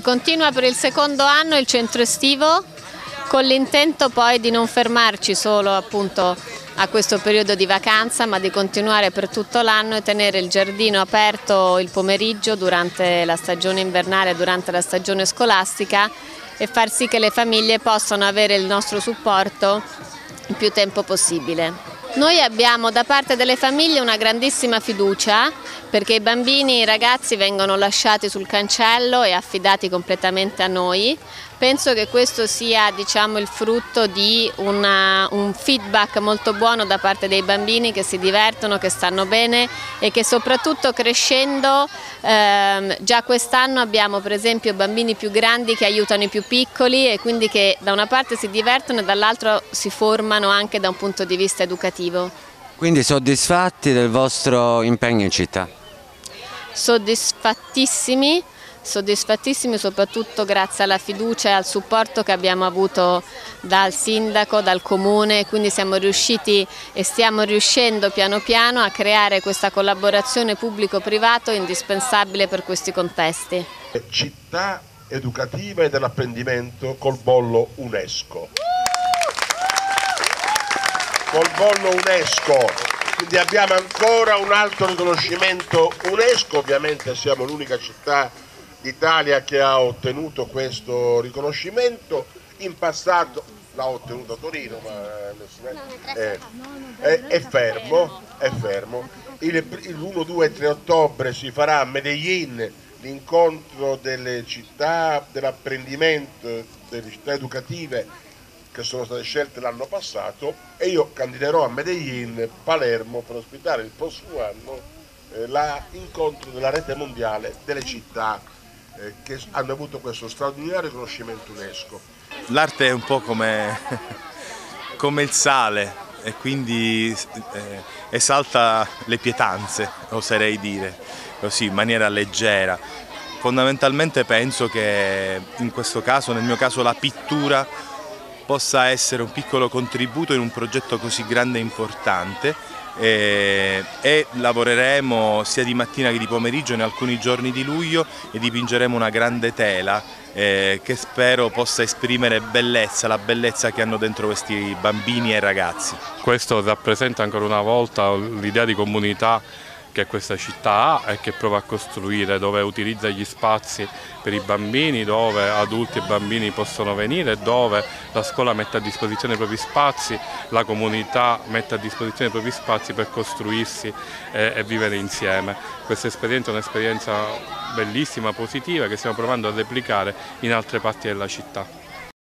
continua per il secondo anno il centro estivo, con l'intento poi di non fermarci solo appunto a questo periodo di vacanza, ma di continuare per tutto l'anno e tenere il giardino aperto il pomeriggio durante la stagione invernale, durante la stagione scolastica, e far sì che le famiglie possano avere il nostro supporto il più tempo possibile. Noi abbiamo da parte delle famiglie una grandissima fiducia, perché i bambini e i ragazzi vengono lasciati sul cancello e affidati completamente a noi. Penso che questo sia, diciamo, il frutto di un feedback molto buono da parte dei bambini, che si divertono, che stanno bene e che soprattutto crescendo, già quest'anno abbiamo per esempio bambini più grandi che aiutano i più piccoli e quindi che da una parte si divertono e dall'altro si formano anche da un punto di vista educativo. Quindi soddisfatti del vostro impegno in città? Soddisfattissimi soprattutto grazie alla fiducia e al supporto che abbiamo avuto dal sindaco, dal comune, quindi siamo riusciti e stiamo riuscendo piano piano a creare questa collaborazione pubblico-privato indispensabile per questi contesti. Città educativa e dell'apprendimento col bollo UNESCO. Col bollo UNESCO, quindi abbiamo ancora un altro riconoscimento UNESCO, ovviamente siamo l'unica città d'Italia che ha ottenuto questo riconoscimento. In passato l'ha ottenuto a Torino, ma è fermo. Il 1, 2 e 3 ottobre si farà a Medellin l'incontro delle città dell'apprendimento, delle città educative che sono state scelte l'anno passato, e io candiderò a Medellin, Palermo, per ospitare il prossimo anno l'incontro della rete mondiale delle città che hanno avuto questo straordinario riconoscimento UNESCO. L'arte è un po' come il sale e quindi esalta le pietanze, oserei dire, così in maniera leggera. Fondamentalmente penso che in questo caso, nel mio caso, la pittura possa essere un piccolo contributo in un progetto così grande e importante, e lavoreremo sia di mattina che di pomeriggio in alcuni giorni di luglio e dipingeremo una grande tela che spero possa esprimere bellezza, la bellezza che hanno dentro questi bambini e ragazzi. Questo rappresenta ancora una volta l'idea di comunità che questa città ha e che prova a costruire, dove utilizza gli spazi per i bambini, dove adulti e bambini possono venire, dove la scuola mette a disposizione i propri spazi, la comunità mette a disposizione i propri spazi per costruirsi e vivere insieme. Questa esperienza è un'esperienza bellissima, positiva, che stiamo provando a replicare in altre parti della città.